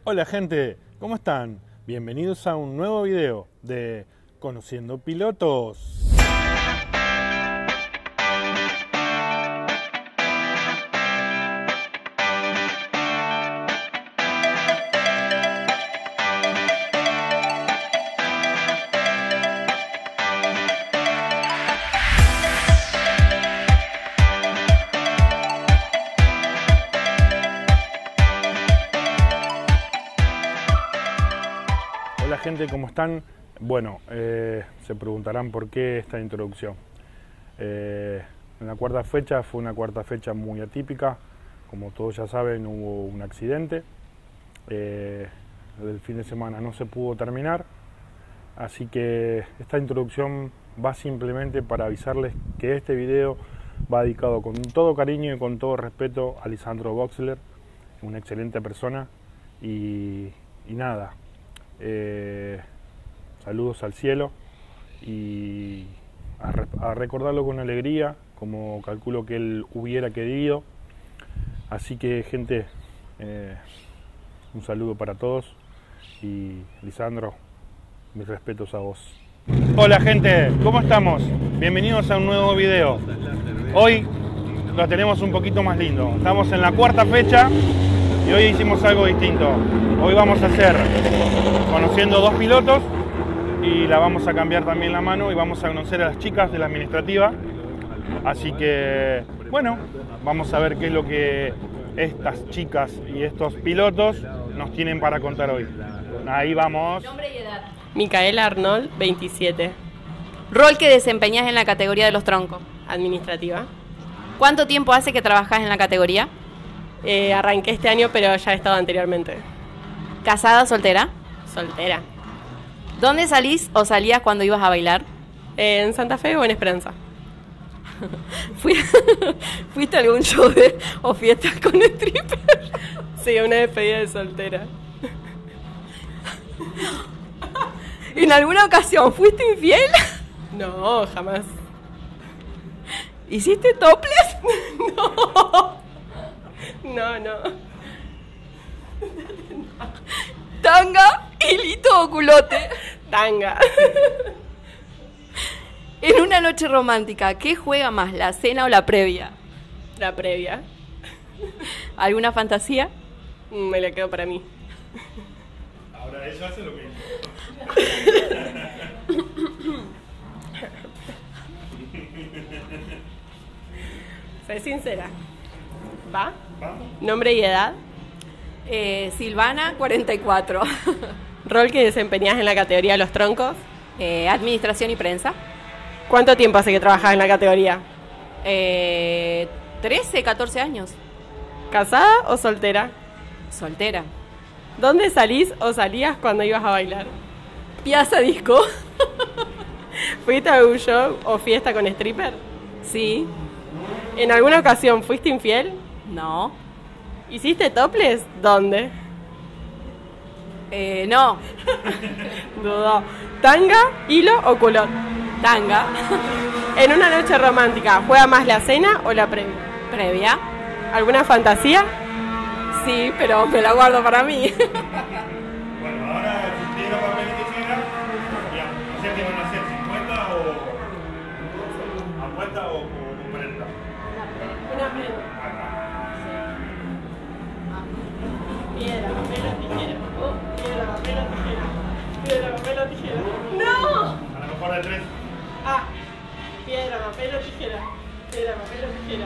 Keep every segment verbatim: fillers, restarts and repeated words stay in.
Hola gente, ¿cómo están? Bienvenidos a un nuevo video de Conociendo Pilotos. Hola gente, ¿cómo están? Bueno, eh, se preguntarán por qué esta introducción. Eh, en la cuarta fecha fue una cuarta fecha muy atípica. Como todos ya saben, hubo un accidente. Eh, el fin de semana no se pudo terminar. Así que esta introducción va simplemente para avisarles que este video va dedicado con todo cariño y con todo respeto a Lisandro Boxler, una excelente persona. Y, y nada. Eh, saludos al cielo y a, re a recordarlo con alegría, como calculo que él hubiera querido. Así que gente, eh, un saludo para todos y Lisandro, mis respetos a vos. Hola gente, ¿cómo estamos? Bienvenidos a un nuevo video. Hoy lo tenemos un poquito más lindo. Estamos en la cuarta fecha y hoy hicimos algo distinto. Hoy vamos a hacer conociendo dos pilotos y la vamos a cambiar también la mano y vamos a conocer a las chicas de la administrativa. Así que, bueno, vamos a ver qué es lo que estas chicas y estos pilotos nos tienen para contar hoy. Ahí vamos. Nombre y edad. Micaela Arnold, veintisiete. Rol que desempeñás en la categoría de los troncos. Administrativa. ¿Cuánto tiempo hace que trabajás en la categoría? Eh, arranqué este año, pero ya he estado anteriormente. ¿Casada, soltera? Soltera. ¿Dónde salís o salías cuando ibas a bailar? Eh, ¿En Santa Fe o en Esperanza? ¿Fui ¿Fuiste a algún show de, o fiesta con stripper? Sí, una despedida de soltera. ¿En alguna ocasión fuiste infiel? No, jamás. ¿Hiciste topless? No. No, no. ¿Tanga, hilito o culote? Tanga. En una noche romántica, ¿qué juega más, la cena o la previa? La previa. ¿Alguna fantasía? Me la quedo para mí. Ahora ella hace lo mismo. Sé sincera. ¿Va? Vamos. ¿Nombre y edad? Eh, Silvana, cuarenta y cuatro. ¿Rol que desempeñás en la categoría de los troncos? Eh, administración y prensa. ¿Cuánto tiempo hace que trabajás en la categoría? Eh, trece, catorce años. ¿Casada o soltera? Soltera. ¿Dónde salís o salías cuando ibas a bailar? Piazza Disco. ¿Fuiste a algún show o fiesta con stripper? Sí. ¿En alguna ocasión fuiste infiel? No. ¿Hiciste topless? ¿Dónde? Eh, no. Dudó. ¿Tanga, hilo o culot? Tanga. ¿En una noche romántica juega más la cena o la previa? Previa. ¿Alguna fantasía? Sí, pero me la guardo para mí. Bueno, ahora si piedra, papel y tijera, ya, no sé qué van a hacer, cincuenta o apuesta o, o cuarenta. Una previa. Piedra, papel o tijera. Oh, piedra, papel o tijera. Piedra, papel o tijera. ¡No! A lo mejor de tres. Ah, piedra, papel o tijera. Piedra, papel o tijera.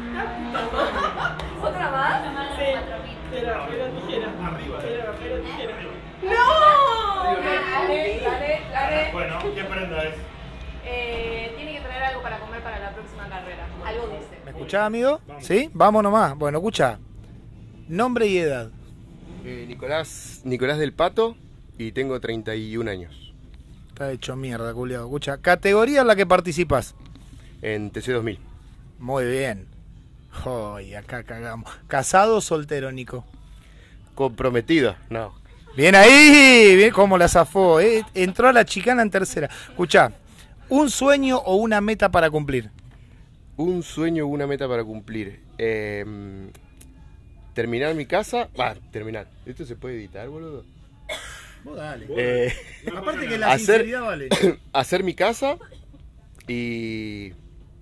¿Otra más? Sí. Piedra, papel o tijera. Arriba. Piedra, papel o tijera. ¡No! Dale, dale, dale. Bueno, ¿qué prenda es? Eh, tiene que traer algo para comer para la próxima carrera. Algo dulce. ¿Me escuchás, amigo? ¿Sí? Vamos nomás. Bueno, escucha. Nombre y edad. Eh, Nicolás, Nicolás del Pato y tengo treinta y un años. Está hecho mierda, culiado. Escucha. Categoría en la que participas. En T C dos mil. Muy bien. Hoy acá cagamos. ¿Casado o soltero, Nico? Comprometido, no. Bien ahí. Bien cómo la zafó. ¿eh? Entró a la chicana en tercera. Escucha. ¿Un sueño o una meta para cumplir? Un sueño o una meta para cumplir. Eh, terminar mi casa. Va, terminar. ¿Esto se puede editar, boludo? Vos dale. Eh, Aparte que la hacer- sinceridad vale. hacer mi casa y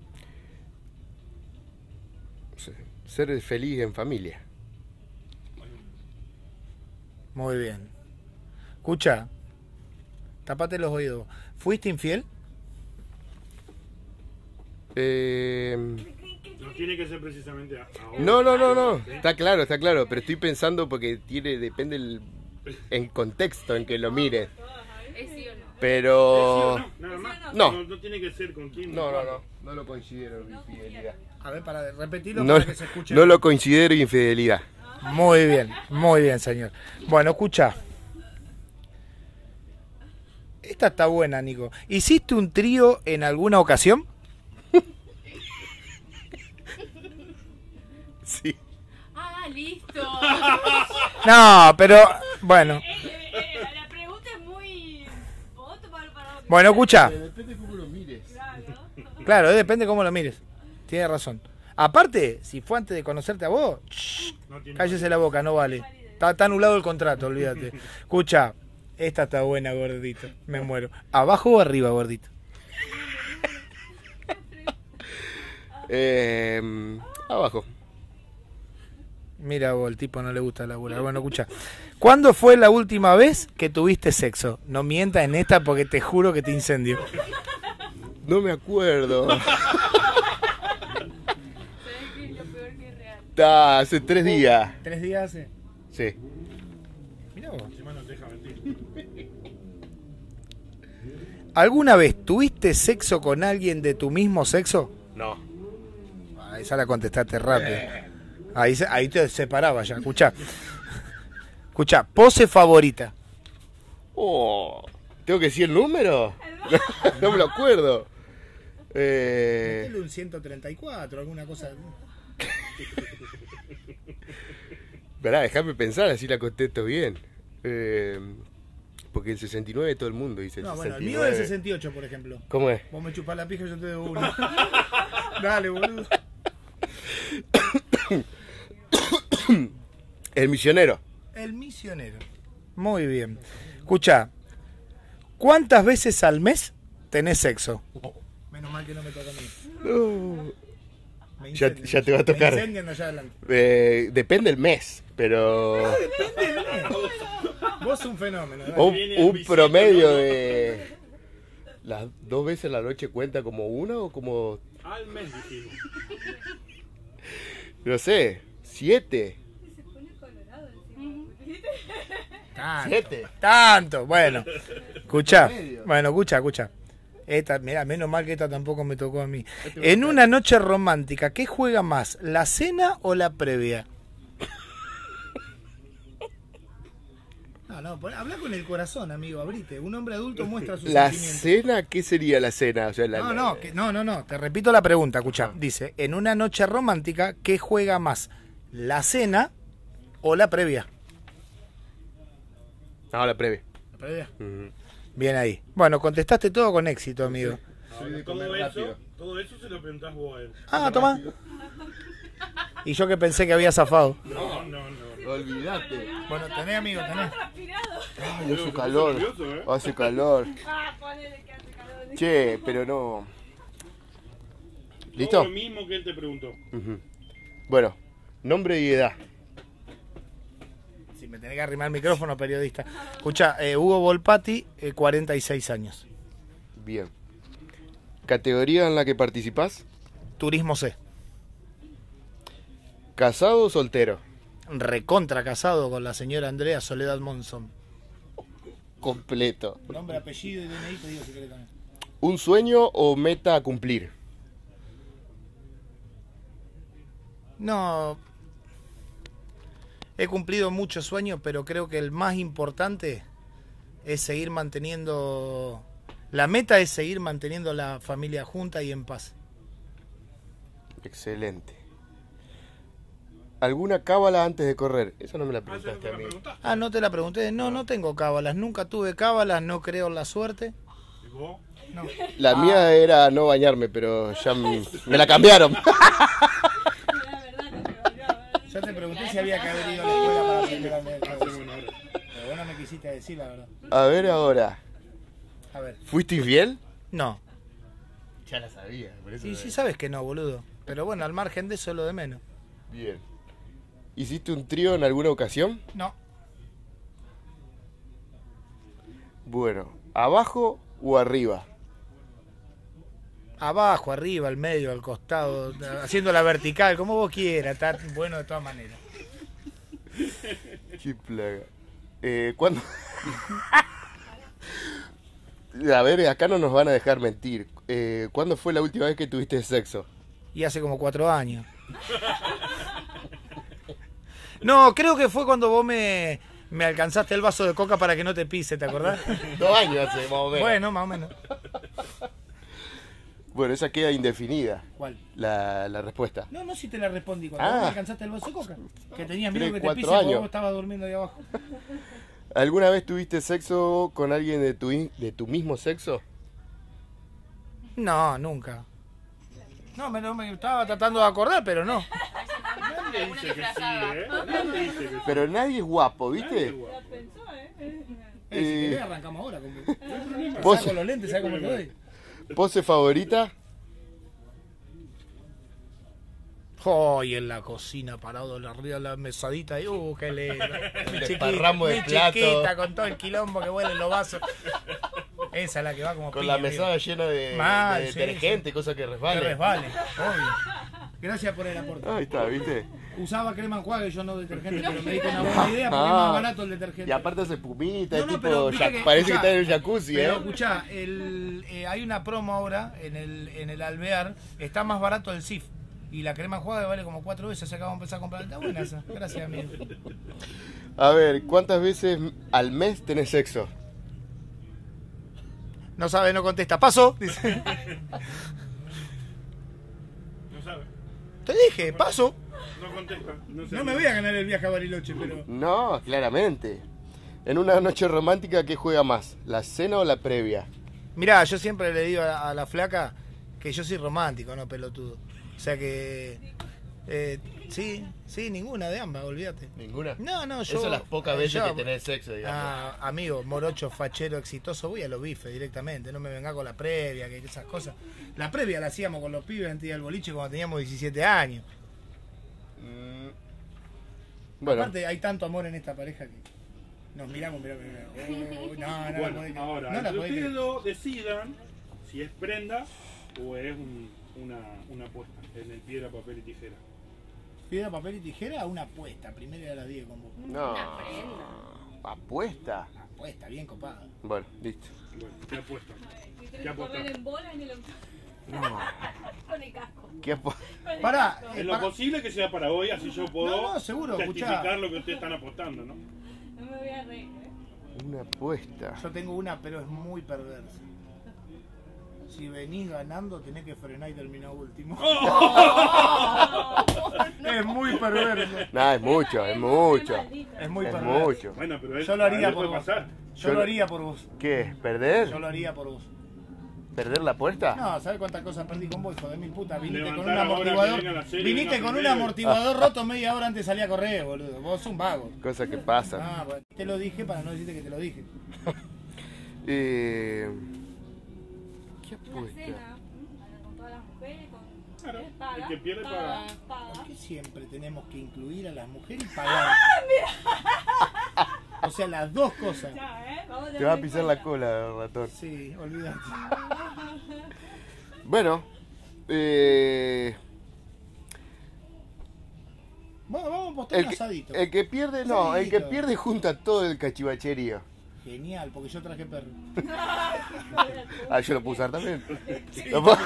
ser feliz en familia. Muy bien. Escucha, tapate los oídos. ¿Fuiste infiel? Eh, No tiene que ser precisamente a- ahora. no, no, no, no. Está claro, está claro. Pero estoy pensando porque tiene, depende el en contexto en que lo mire. ¿Es sí o no? Pero No, nada más. No. no. No tiene que ser con quién. no, no, no. No lo considero infidelidad. A ver, para repetirlo No, para que se escuche. no lo considero infidelidad. Muy bien, muy bien, señor. Bueno, escucha. Esta está buena, Nico. ¿Hiciste un trío en alguna ocasión? Sí. Ah, listo. No, pero bueno. Eh, eh, eh, la pregunta es muy... ¿Puedo tomar para otro? Bueno, escucha. Depende de cómo lo mires. Claro, eh, depende cómo lo mires. Tienes razón. Aparte, si fue antes de conocerte a vos, shh, No tiene cállese la boca, no vale. Está, está anulado el contrato, olvídate. Escucha, esta está buena, gordito. Me muero. ¿Abajo o arriba, gordito? Eh, abajo. Mira vos, el tipo no le gusta laburar. Bueno, escucha. ¿Cuándo fue la última vez que tuviste sexo? No mientas en esta porque te juro que te incendio. No me acuerdo. ¿Sabes qué es lo peor que es real? Está hace tres días. ¿Tres días hace? Sí. Mira vos. Encima no te deja mentir. ¿Alguna vez tuviste sexo con alguien de tu mismo sexo? No. Ah, esa la contestaste rápido. Ahí, se- ahí te separaba ya. Escuchá. Escuchá, pose favorita. Oh, ¿tengo que decir el número? No me lo acuerdo. Eh, un ciento treinta y cuatro, alguna cosa. Esperá, déjame pensar, así la contesto bien. Eh, porque el sesenta y nueve todo el mundo dice el No, bueno, el sesenta y mío nueve. es el sesenta y ocho, por ejemplo. ¿Cómo es? Vos me chupás la pija y yo te doy uno. Dale, boludo. El misionero. El misionero. Muy bien. Escucha, ¿cuántas veces al mes tenés sexo? Menos mal que no me toca a mí. No. Me Ya- incendian. ya te va a tocar. Me incendian allá adelante. Eh, depende del mes, pero Vos un fenómeno. dale. un, Viene el un visito, promedio ¿no? de las dos veces a la noche cuenta como una o como, Al mes dijimos. no sé, siete. Tanto, Siete. tanto. Bueno, escucha. Promedio. Bueno, escucha, escucha. Esta, mira, menos mal que esta tampoco me tocó a mí. En una noche romántica, ¿qué juega más? ¿La cena o la previa? No, no, pon- habla con el corazón, amigo, abrite. Un hombre adulto muestra sus ¿La sentimientos. cena? ¿Qué sería la cena? O sea, la- No, la- no, que- no, no, no, te repito la pregunta, escucha. Dice, en una noche romántica, ¿qué juega más? ¿La cena o la previa? No, la previa. La previa. Ujú. Bien ahí. Bueno, contestaste todo con éxito, amigo. Soy de Todo comer eso, rápido. todo eso se lo preguntás vos a él. Ah, toma. Y yo que pensé que había zafado. No, no, no. Olvídate. Bueno, tenés, amigo, tenés. Ay, hace calor. nervioso, ¿eh? Hace calor. Ah, ponele que hace calor. Che, pero no. Todo ¿Listo? lo mismo que él te preguntó. Ujú. Bueno, nombre y edad. Si me tenés que arrimar el micrófono, periodista. Escucha, eh, Hugo Volpati, eh, cuarenta y seis años. Bien. ¿Categoría en la que participás? Turismo C. ¿Casado o soltero? Recontra casado con la señora Andrea Soledad Monzón. Completo. Nombre, apellido y D N I te digo si querés también. ¿Un sueño o meta a cumplir? No. He cumplido muchos sueños, pero creo que el más importante es seguir manteniendo. La meta es seguir manteniendo la familia junta y en paz. Excelente. ¿Alguna cábala antes de correr? Eso no me la Ah, ¿eso no preguntaste te a la mí. preguntaste? Ah, no te la pregunté. No, no tengo cábalas. Nunca tuve cábalas, no creo en la suerte. ¿Y vos? No. La mía era no bañarme, pero ya m- me la cambiaron. La verdad no te bañaba. Ya te te pregunté si había que haber ido a la escuela para aprender a leer. Pero vos no me quisiste decir la verdad. A ver ahora. A ver. ¿Fuiste infiel? No. Ya la sabía, por eso. Sí, sí sabes que no, boludo. Pero bueno, al margen de eso es lo de menos. Bien. ¿Hiciste un trío en alguna ocasión? No. Bueno, ¿abajo o arriba? Abajo, arriba, al medio, al costado, haciendo la vertical, como vos quieras, está bueno de todas maneras. Qué plaga. Eh, ¿Cuándo? A ver, acá no nos van a dejar mentir. Eh, ¿Cuándo fue la última vez que tuviste sexo? Y hace como cuatro años. No, creo que fue cuando vos me, me alcanzaste el vaso de coca para que no te pise, ¿te acordás? Dos años hace, más o menos. Bueno, más o menos. Bueno, esa queda indefinida. ¿Cuál? La, la respuesta. No, no si te la respondí cuando Ah. vos me alcanzaste el vaso de coca. Que tenías miedo Tres, que te cuatro pise porque años. vos estabas durmiendo ahí abajo. ¿Alguna vez tuviste sexo con alguien de tu, in- de tu mismo sexo? No, nunca. No, me, no, me estaba tratando de acordar, pero no. Nadie dice que sí, ¿eh? Nadie dice que sí. Pero nadie es guapo, ¿viste? Eh, si Eh, querés arrancamos ahora. Con... Vos- Saco los lentes, ¿sabes cómo te doy? ¿Pose favorita? Hoy en la cocina, parado arriba de la mesadita. Y, uh, qué lindo. Mi chiquita, Desparramo de mi plato. chiquita, con todo el quilombo que huelen los vasos. Esa es la que va como Con piña, la mesada amigo. llena de, Mal, de sí, detergente, sí. cosa que Que resbale. resbale, obvio. Gracias por el aporte. Ahí está, ¿viste? Usaba crema enjuague, yo no detergente, pero me diste una buena idea porque es más barato el detergente. Y aparte hace espumita, No, no, tipo, pero viste ya- que- parece escuchá, que está en el jacuzzi, Pero ¿eh? escuchá, el, eh, hay una promo ahora en el, en el Alvear, está más barato el S I F. Y la crema enjuague vale como cuatro veces, acá vamos a empezar a comprar. Está buena esa, gracias amigo. A ver, ¿cuántas veces al mes tenés sexo? No sabe, no contesta. Paso, dice. No sabe. Te dije, paso. No contesta. No, sabe. No me voy a ganar el viaje a Bariloche, pero... No, claramente. En una noche romántica, ¿qué juega más? ¿La cena o la previa? Mirá, yo siempre le digo a, a la flaca que yo soy romántico, no pelotudo. O sea que... Eh, sí, sí, ninguna de ambas, olvídate. ¿Ninguna? No, no, yo... Eso es las pocas eh, veces yo- que tenés sexo, digamos. Ah, amigo, morocho, fachero, exitoso, voy a los bifes directamente, no me venga con la previa, que esas cosas. La previa la hacíamos con los pibes antes del boliche cuando teníamos diecisiete años. Mm. Bueno, Aparte hay tanto amor en esta pareja que nos miramos, miramos, miramos. Oh, no, no la Bueno, podés creer. ahora, No la entre podés ustedes creer. dos decidan si es prenda o es un- una, una apuesta en el piedra, papel y tijera. Piedra, papel y tijera, una apuesta. Primero era las diez con vos. no. ¿Apuesta? Apuesta, bien copada. Bueno, listo. Bueno, ¿qué apuesta? ¿Qué Correr apuesta? en bola en el No. con el casco. ¿Qué apu- Pará, eh, En lo pará. posible que sea para hoy, así yo puedo No, no, seguro, testificar escuchá. lo que ustedes están apostando, ¿no? No me voy a reír, ¿eh? Una apuesta. Yo tengo una, pero es muy perversa. Si venís ganando, tenés que frenar y terminar último. Es muy perverso. No, es mucho, es mucho. Es muy Es perverso. mucho. Bueno, pero él, Yo lo haría él por puede vos. pasar. Yo lo haría por vos. ¿Qué? ¿Perder? Yo lo haría por vos. ¿Perder la apuesta? No, ¿sabes cuántas cosas perdí con vos, hijo de mil puta? Viniste con Levantar un ahora que amortiguador. venga la serie, Viniste venga con un primero. amortiguador roto media hora antes de salir a correr, boludo. Vos sos un vago. Cosa que pasa. Ah, bueno, te lo dije para no decirte que te lo dije. Eh, ¿Qué Una apuesta? cena ¿m? con todas las mujeres, con Claro, ¿eh? paga, el que pierde paga, paga. ¿Por qué siempre tenemos que incluir a las mujeres y pagar? O sea, las dos cosas. Ya, ¿eh? Vamos Te va a tener en pisar la cuenta. cola, ratón. Sí, olvídate. Bueno, eh, Bueno, vamos a postar el, un que, asadito. el que pierde, no, el que Asadito. pierde junta todo el cachivacherío. Genial, porque yo traje perro. Ah, yo lo puedo usar también. Lo puedo-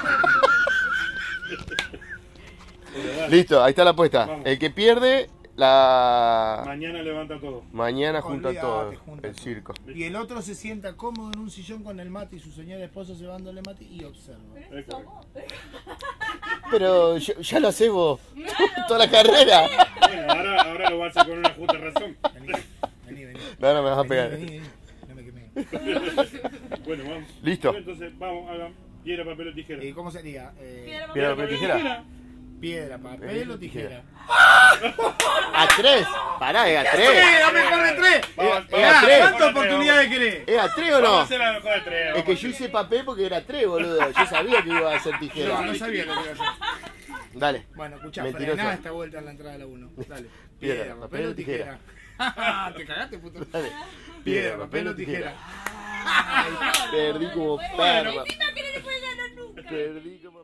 Listo, ahí está la apuesta. Vamos. El que pierde, la Mañana levanta todo. mañana junta Olvídate, todo. junta El todo. circo. Y el otro se sienta cómodo en un sillón con el mate y su señora esposa llevándole mate y observa. Es correcto. Pero yo- ya lo haces vos. Toda la carrera. Bueno, ahora, ahora lo vas a hacer con una justa razón. Vení, vení, vení. No, no me vas a Vení, pegar. vení, vení. No me quemé. Bueno, vamos. Listo. Entonces, vamos, hagan piedra, papel o tijera. Eh, ¿Cómo sería? Eh, Piedra, Piedra, papel, papel, tijera. piedra, papel Papel o o tijera. tijera. A tres. Pará, es a tres. ¡Sí, la mejor de tres! Es, es Mirá, a tres. ¿cuántas oportunidades querés? ¿Es a tres o Vamos a no? hacer la mejor de tres. Es vamos que a yo hacer. hice papel porque era tres, boludo. Yo sabía que iba a ser No, tijera. no sabía lo que iba a hacer. Dale. Bueno, escuchá, Mentiroso. frená esta vuelta en la entrada de la uno. Dale. Piedra, papel o tijera. Te cagaste, puto. Dale. Piedra, papel o tijera. Perdí como perra. Encima que no le puede ganar nunca. Perdí como